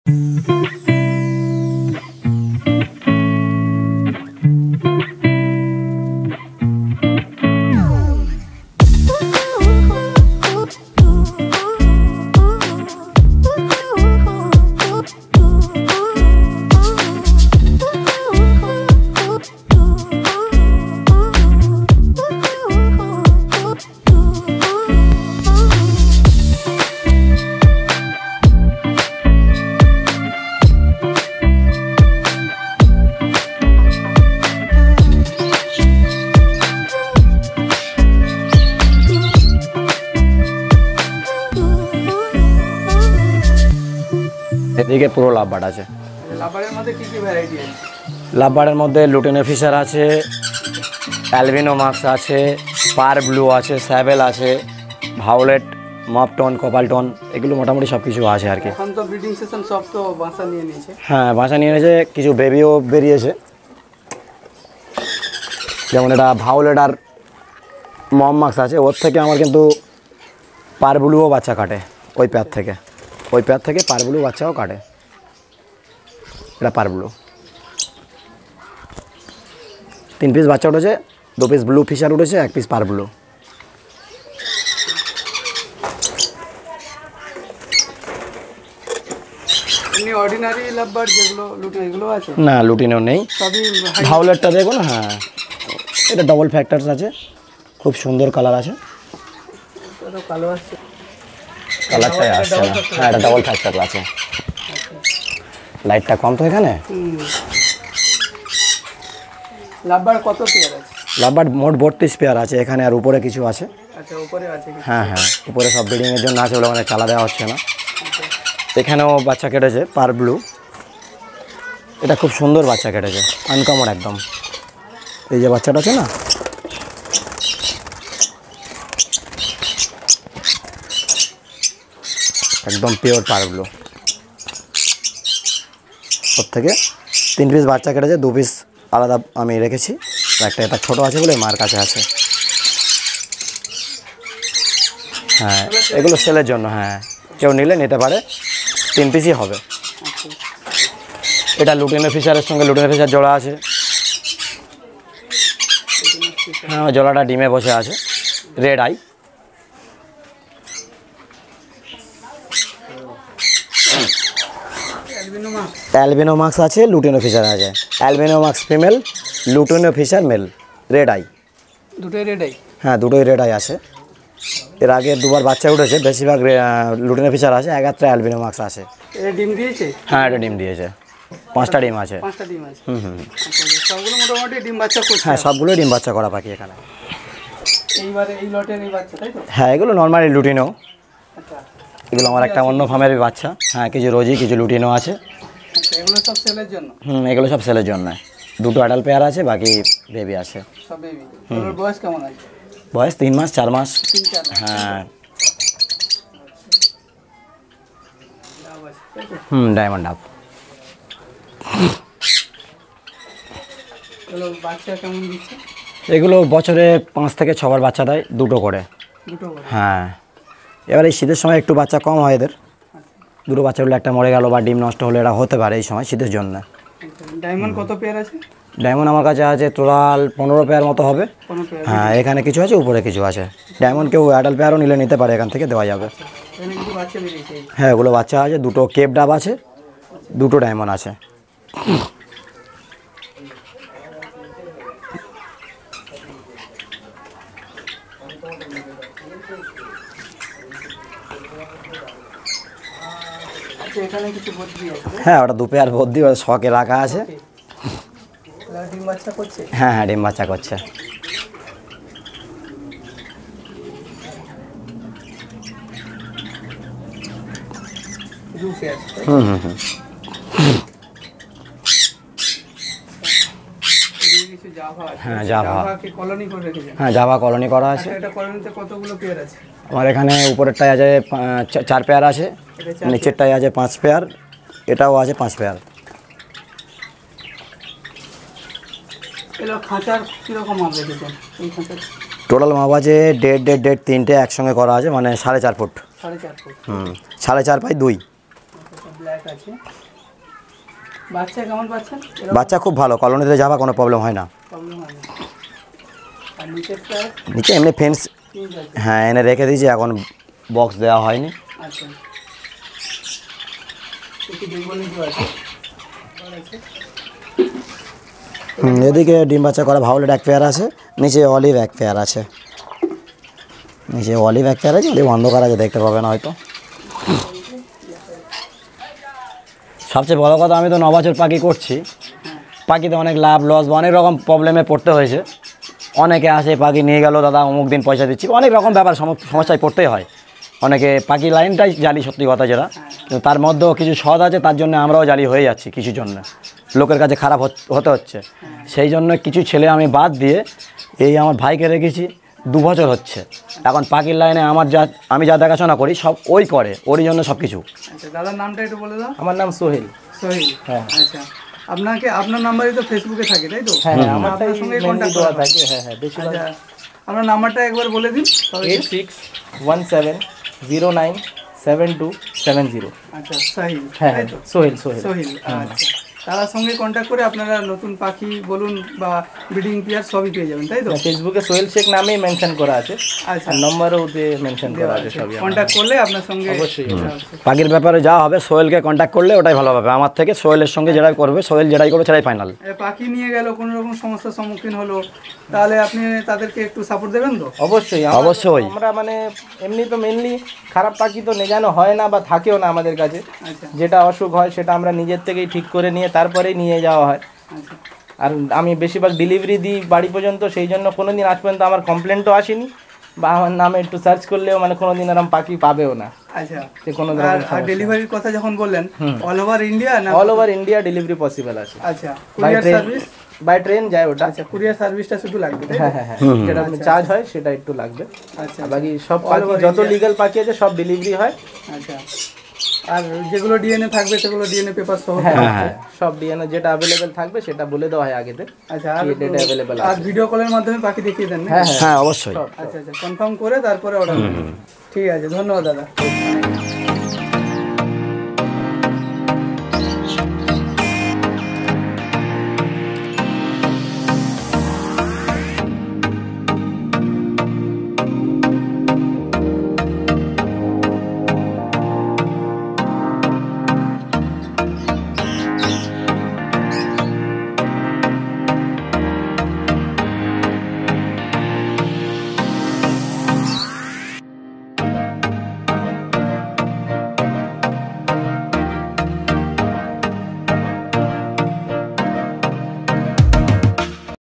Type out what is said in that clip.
এদিকে পুরো লাভবার্ড আছে। লাভবার্ডের মধ্যে কি কি ভ্যারাইটি আছে? লাভবার্ডের মধ্যে লুটিনো ফিশার আছে, অ্যালবিনো মাক্স আছে, পার ব্লু আছে, স্যাভেল আছে, ভায়োলেট, মপটন, কপালটন, এগুলো মোটামুটি সব কিছু আছে আর কি। এখন তো ব্রিডিং সেশন সব তো বাসা নিয়ে নিয়েছে। হ্যাঁ, বাসা নিয়ে নিয়েছে, কিছু বেবিও বেরিয়েছে, যেমন এটা ভায়োলেট আর মম মাক্স আছে। ওর থেকে আমার কিন্তু পার ব্লুও বাচ্চা কাটে, ওই প্যার থেকে পার ব্লু বাচ্চাও কাটে। এটা পার ব্লু 3 পিস বাচ্চা উঠেছে, 2 পিস ব্লু ফিশার উঠেছে, 1 পিস পার ব্লু। এমনি অর্ডিনারি লাভবার্ড যেগুলো লুটিনো এগুলো আছে? না, লুটিনো নেই, সবই ভায়োলেটটা দেখুন। হ্যাঁ, এটা ডবল ফ্যাক্টরস আছে, খুব সুন্দর কালার আছে। কালো আসছে, কালারটাই আসছে না। হ্যাঁ, এটা ডবল ফ্যাক্টর আছে। লাইটটা কম তো এখানে। লাভবার্ড কত পেয়ার আছে? লাভবার্ড মোট 32 পেয়ার আছে এখানে, আর উপরে কিছু আছে। আচ্ছা, উপরে আছে কিছু? হ্যাঁ হ্যাঁ, উপরে সব ব্রিডিংয়ের জন্য আছে, ওগুলো মানে চালা দেওয়া হচ্ছে না। এখানেও বাচ্চা কেটেছে পার ব্লু, এটা খুব সুন্দর বাচ্চা কেটেছে, আনকমন একদম। এই যে বাচ্চাটা আছে না, একদম পিওর পার ব্লু। ওর থেকে 3 পিস বাচ্চা কেটেছে, 2 পিস আলাদা আমি রেখেছি, একটা এটা ছোটো আছে বলে মার কাছে আছে। হ্যাঁ, এগুলো সেলের জন্য। হ্যাঁ, কেউ নিলে নিতে পারে, 3 পিসই হবে। এটা লুটিনো ফিশারের সঙ্গে লুটিনো ফিশার জোড়া আছে। হ্যাঁ, জোড়াটা ডিমে বসে আছে, রেড আই। অ্যালবিনো মাক্স আছে, লুটিনো ফিশার আছে। অ্যালবিনো মাক্স female, lutino fisher male, red eye. দুটোই রেড আই? হ্যাঁ, দুটোই রেড আই আছে। এর আগে 2বার বাচ্চা উঠেছে, বেশিরভাগ লুটিনো ফিশার আছে, 1-1 অ্যালবিনো মাক্স আছে। এটা ডিম দিয়েছে? হ্যাঁ, এটা ডিম দিয়েছে, 5টা ডিম আছে। 5টা ডিম আছে? সবগুলো মোটামুটি ডিম বাচ্চা করছে? হ্যাঁ, সবগুলো ডিম বাচ্চা করা পাখি এখানে। এইবারে এই লটের এই বাচ্চা, তাই তো? হ্যাঁ, এগুলো নর্মালি লুটিনো। আচ্ছা, এগুলো আমার একটা অন্য ফার্মের বাচ্চা। হ্যাঁ, কিছু রোজি, কিছু লুটিনো আছে। আচ্ছা, এগুলো সব সেলের জন্য? এগুলো সব সেলের জন্য। 2টো অ্যাডাল্ট পেয়ার আছে, বাকি বেবি আছে। সব বেবি? ওর বয়স কেমন আছে? বয়স 3 মাস 4 মাস। 3-4 মাস? হ্যাঁ। Diamond up. এগুলো বাচ্চা কেমন দিচ্ছে? এগুলো বছরে 5 থেকে 6 বার বাচ্চা দেয়, 2টো করে। 2টো করে? হ্যাঁ, এবার এই শীতের সময় একটু বাচ্চা কম হয় এদের। 2টো বাচ্চা হলে একটা মরে গেল বা ডিম নষ্ট হলে এটা হতে পারে এই সময় শীতের জন্য। ডায়মন্ড কত পেয়ার আছে? ডায়মন্ড আমার কাছে আছে টোটাল 15 পেয়ার মতো হবে। 15 পেয়ার? হ্যাঁ, এখানে কিছু আছে, উপরে কিছু আছে। ডায়মন্ড কেউ অ্যাডাল্ট পেয়ারও নিলে নিতে পারে, এখান থেকে দেওয়া যাবে। এখানে কিছু বাচ্চা বেরিয়েছে? হ্যাঁ, এগুলো বাচ্চা আছে, 2টো কেপ ডাব আছে, 2টো ডায়মন্ড আছে। এখানে কিছু বদ্রি আছে? হ্যাঁ, ওটা 2 পেয়ার ভর্তি শখে রাখা আছে। ডিম বাচ্চা করছে? হ্যাঁ হ্যাঁ, ডিম বাচ্চা করছে। হ্যাঁ, জাভা। হ্যাঁ, জাভা কলোনি করা আছে। কতগুলো পেয়ার আছে? আমার এখানে উপরেরটায় আছে 4 পেয়ার আছে, নিচেরটায় আছে 5 পেয়ার, এটাও আছে 5 পেয়ার। টোটাল মাপ আছে 1.5 3টে একসঙ্গে করা আছে, মানে 4.5 ফুট। 4.5 ফুট? 4.5 বাই 2। ব্ল্যাক আছে। বাচ্চা কেমন পাচ্ছেন? বাচ্চা খুব ভালো, কলোনিতে যাওয়া কোনো প্রবলেম হয় না। প্রবলেম হয় না। আর নিচেরটা নিচে এমনি ফেন্স পিঙ্ক আছে। হ্যাঁ এনে রেখে দিয়েছি, এখন বক্স দেওয়া হয়নি। আচ্ছা, একটু বেঙ্গলি আছে। এদিকে ডিম বাচ্চা করা ভাওলেট এক পেয়ার আছে, নিচে অলিভ এক পেয়ার আছে। নিচে অলিভ এক পেয়ার আছে, অলিভ অন্ধকার আছে, দেখতে পাবে না হয়তো। সবচেয়ে বড় কথা, আমি তো 9 বছর পাখি করছি, পাখিতে অনেক লাভ লস বা অনেক রকম প্রবলেমে পড়তে হয়েছে। অনেকে আসে পাখি নিয়ে গেল, দাদা অমুক দিন পয়সা দিচ্ছি, অনেক রকম ব্যাপার সমস্যায় পড়তেই হয়। অনেকে পাখি লাইনটাই জালি, সত্যি কথা যেটা, কিন্তু তার মধ্যেও কিছু সৎ আছে, তার জন্য আমরাও জালি হয়ে যাচ্ছি কিছুর জন্য, লোকের কাছে খারাপ হতে হচ্ছে। সেই জন্য কিছু ছেলে আমি বাদ দিয়ে এই আমার ভাইকে রেখেছি, 2 বছর হচ্ছে। এখন পাখির লাইনে আমি যা দেখাশোনা করি সব ওই করে, ওরই জন্য সব কিছু। আচ্ছা, দাদার নামটা একটু বলে দাও। আমার নাম সোহেল। সোহেল। হ্যাঁ। আচ্ছা, আপনার নাম্বারই তো ফেসবুকে থাকে, তাই তো? হ্যাঁ আপনার সঙ্গে কন্ট্যাক্ট দেওয়া করা থাকে। হ্যাঁ হ্যাঁ, বেশিরভাগ। আচ্ছা, আপনার নাম্বারটা একবার বলে দিন। 8617097270। আচ্ছা, সাহিল। হ্যাঁ তাই তো? সোহেল। সোহেল। আচ্ছা, তার সঙ্গে কন্ট্যাক্ট করে আপনারা নতুন পাখি বলুন বা ব্রিডিং পেয়ার সবই পেয়ে যাবেন, তাই তো? ফেসবুকে সোহেল শেখ নামেই মেনশন করা আছে, আচ্ছা, আর নম্বরও ওতে মেনশন করা আছে সবই। কন্ট্যাক্ট করলে আপনার সঙ্গে অবশ্যই। পাখির ব্যাপারে যা হবে সোহেলকে কন্ট্যাক্ট করলে ওটাই ভালো হবে আমার থেকে। সোহেলের সঙ্গে যেটাই করবে, সোহেল যেটাই করবে সেটাই ফাইনাল। পাখি নিয়ে গেল, কোনো রকম সমস্যার সম্মুখীন হলো, তাহলে আপনি তাদেরকে একটু সাপোর্ট দেবেন তো? অবশ্যই। অবশ্যই। আমরা মানে এমনি তো মেনলি খারাপ পাখি তো নেজানো হয় না বা থাকেও না আমাদের কাছে। আচ্ছা, যেটা অসুখ হয় সেটা আমরা নিজের থেকেই ঠিক করে নিয়ে তারপরেই নিয়ে যাওয়া হয়। আচ্ছা, আর আমি বেশিরভাগ ডেলিভারি দিই বাড়ি পর্যন্ত, সেই জন্য কোনো দিন আজ পর্যন্ত আমার কমপ্লেনও আসেনি, বা আমার নামে একটু সার্চ করলেও মানে কোনো দিন এরকম পাখি পাবেও না। আচ্ছা। যে কোনো আর ডেলিভারির কথা যখন বললেন, অল ওভার ইন্ডিয়া না? All over India delivery possible আছে। আচ্ছা, by courier train, service? By train যায় ওটা। আচ্ছা, কুরিয়ার সার্ভিসটা শুধু লাগবে, তাই তো? হ্যাঁ হ্যাঁ হ্যাঁ, যেটা চার্জ হয় সেটা একটু লাগবে। আচ্ছা, আর বাকি সব পাখি যত লিগ্যাল পাখি আছে সব ডেলিভারি হয়। আচ্ছা। আর যেগুলো ডিএনএ থাকবে সেগুলো ডিএনএ পেপার সহ? হ্যাঁ হ্যাঁ, সব ডিএনএ যেটা অ্যাভেলেবেল থাকবে সেটা বলে দেওয়া হয় আগেতে। আচ্ছা, ডেটা অ্যাভেলেবেল আর আছে। ভিডিও কলের মাধ্যমে পাখি দেখিয়ে দেন না? হ্যাঁ হ্যাঁ হ্যাঁ অবশ্যই। আচ্ছা, কনফার্ম করে তারপরে অর্ডার করবেন। ঠিক আছে, ধন্যবাদ দাদা।